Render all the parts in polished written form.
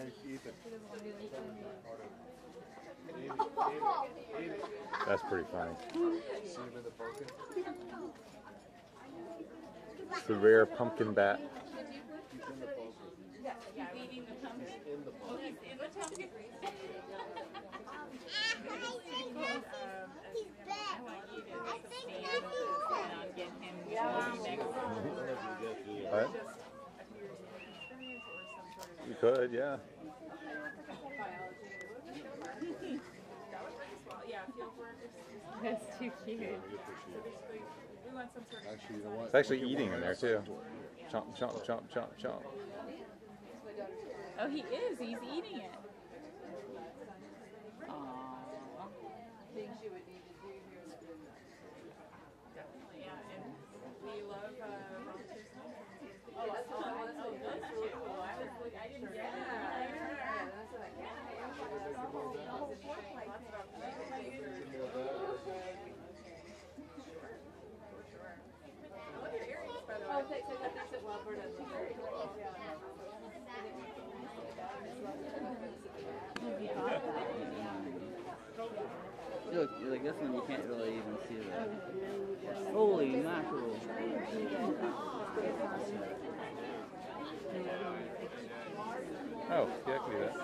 That's pretty funny. It's the rare pumpkin bat. What? You could, yeah. That's too cute. It's actually eating in there too. Chomp, chomp, chomp, chomp, chomp. Oh, he is. He's eating it. Aww. Things you would need to do here. Definitely, yeah. And we love rotisserie. Oh, that's cool. That's really cool. I didn't get that. Oh, thanks. I got this at Walmart. Look, like this one you can't really even see the holy mackerel. Oh, yeah, I can do that.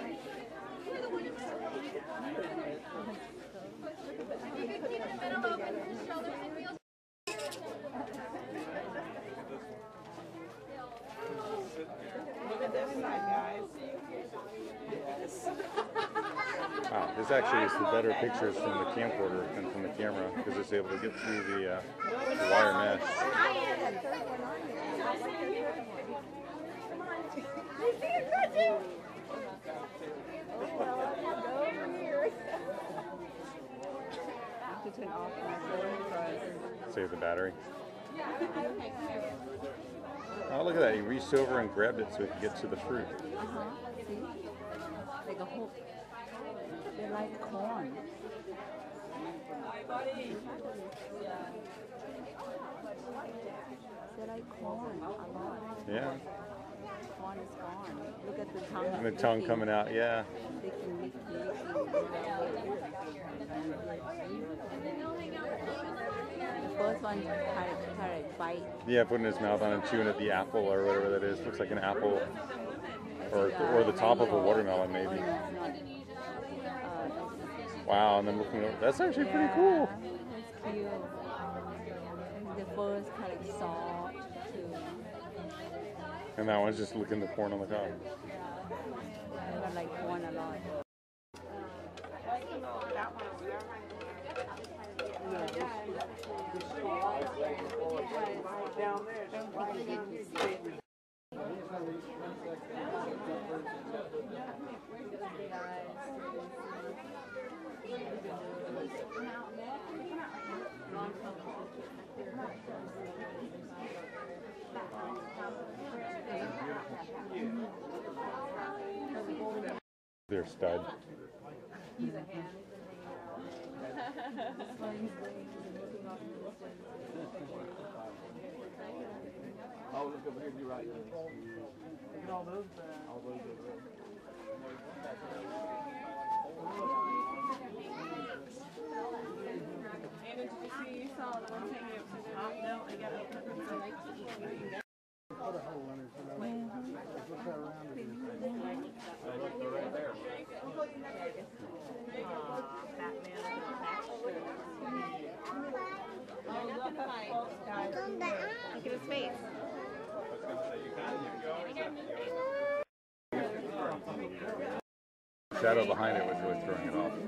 Look at this side, guys. Wow, this actually is the better pictures from the camcorder than from the camera because it's able to get through the wire mesh. Save the battery. Oh, look at that. He reached over and grabbed it so he could get to the fruit. See? Like a whole... They're like corn. They're like corn a lot. Yeah. Corn is gone. Look at the tongue. And the tongue coming out, yeah. They can make the first one kind of bite. Yeah, putting his mouth on and chewing at the apple or whatever that is. Looks like an apple. Or the top of a watermelon, maybe. Wow, and then looking over. That's actually pretty cool. That's cute. The first kind of soft too. And that one's just looking at the corn on the top. I like corn a lot. Down there. They're stud. Oh, look over here, you're right. Look at all those. All those Anna, did you see you saw the one thing that was hot? No, I got it. Look at his face. Shadow behind it was really throwing it off.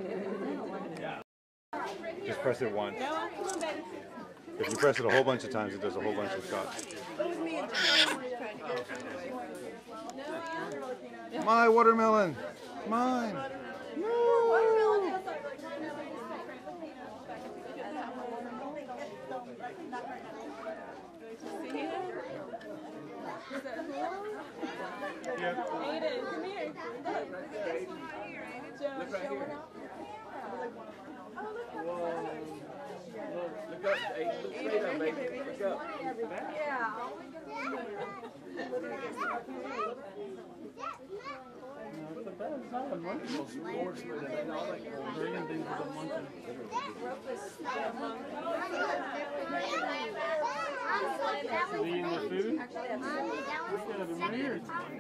Just press it once. If you press it a whole bunch of times, it does a whole bunch of shots. My watermelon! Mine! No! Aiden, come here. Look right here. Whoa. Look up, Aiden. Look straight up, baby. Look up. It's not a monkey. It's sportsman. They all like bringing things to the monkey. Is he in the food? It's gonna be weird.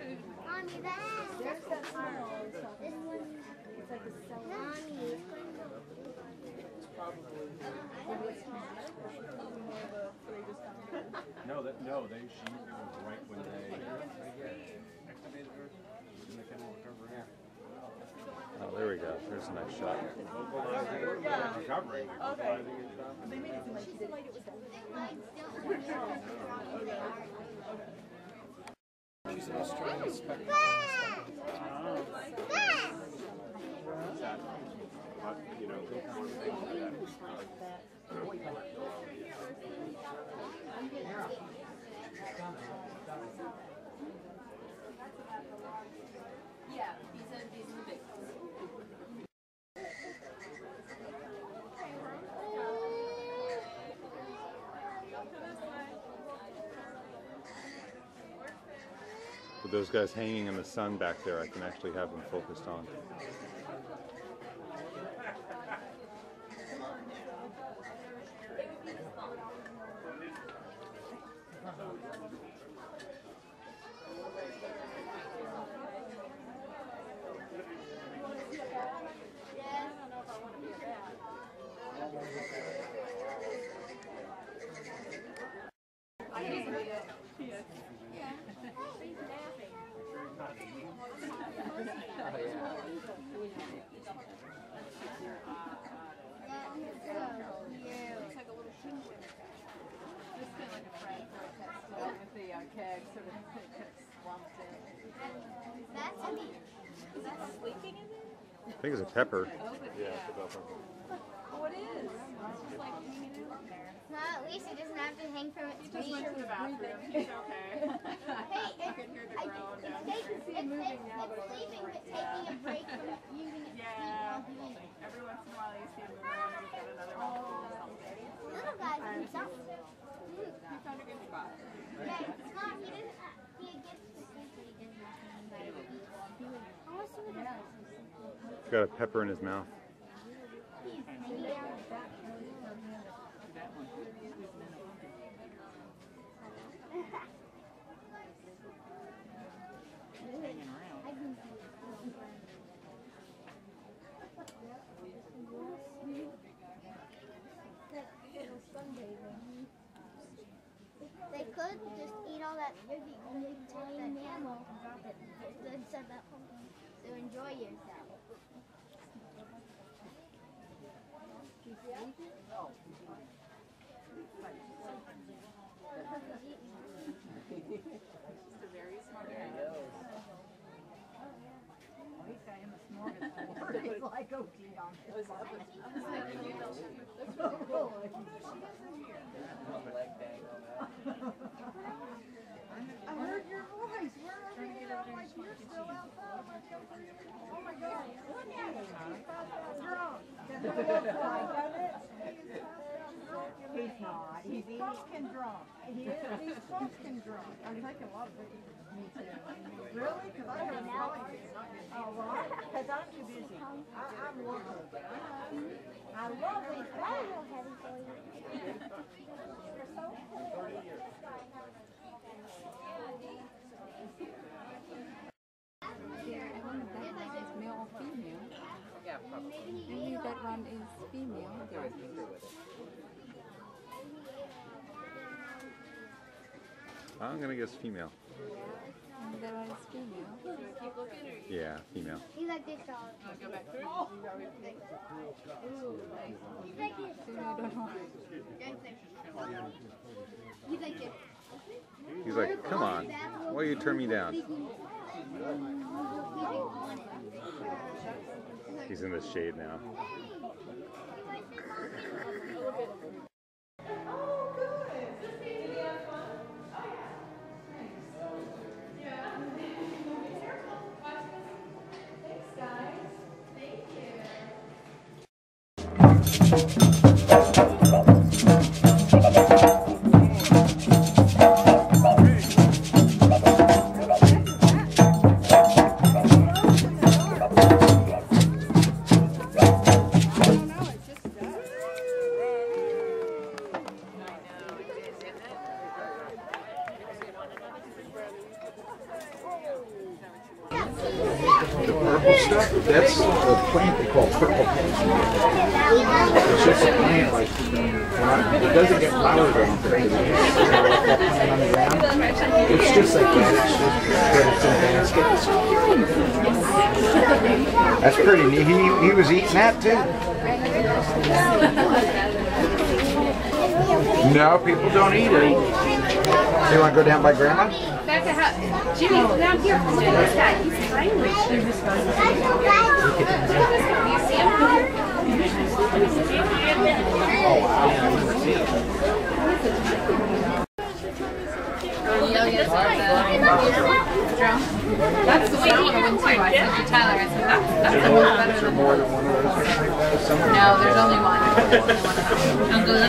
No, they she it was right when they activated her. And they kind of recover here. Oh, there we go. There's a nice shot. Recovering, vocalizing and stuff. She's an Australian spectacle. But, you know, one thing that Yeah, these are the big ones. With those guys hanging in the sun back there, I can actually have them focused on. I think it's a pepper. yeah, it's about something. Oh, it is. It's just like hanging out there. Well, at least it doesn't have to hang from its He just feet. went to the bathroom. He's okay. Hey, I can hear the groan down it's there. sleeping, but taking a break from using its feet Yeah. while doing it. Every once in a while you see him move around and get another mouthful or something. Little guys do something. He found a good spot. Yeah, it's not. He doesn't. He gets to sleep, but he doesn't have to use his feet. I want to see what else. He's got a pepper in his mouth. He's hanging out. They could just eat all that. You're the only tame mammal that said that whole thing. So enjoy yourself. Just a very smart guy. I heard your voice. Where are you? I'm like, you're still outside. I'm like, oh my God. You're on. He's not. He's fucking drunk. He is. He's fucking drunk. I'm taking a lot of pictures. Me too. Really? Because I don't know. Oh, right? Because I'm too busy. I'm working. I love these guys. Male or female? Maybe that one is female. I'm gonna guess female. And that one is female. Keep looking or Yeah, female. He's like this dog. go back through? He's like this. So you don't know. He's like this. He's like, come on, why you turn me down? He's in the shade now. The purple stuff, that's a plant they call purple pansy. It's just a plant like, it doesn't get flowered or anything. On the ground. It's just like that, it's just, but it's in a basket. That's pretty neat. He was eating that too. No, people don't eat it. You want to go down by Grandma? Jimmy, down here. Look at this guy. He's tiny. You see him? That's the way I want to win too. I said to Tyler, I said that's a lot better than more than one of those. no, there's only one. Uncle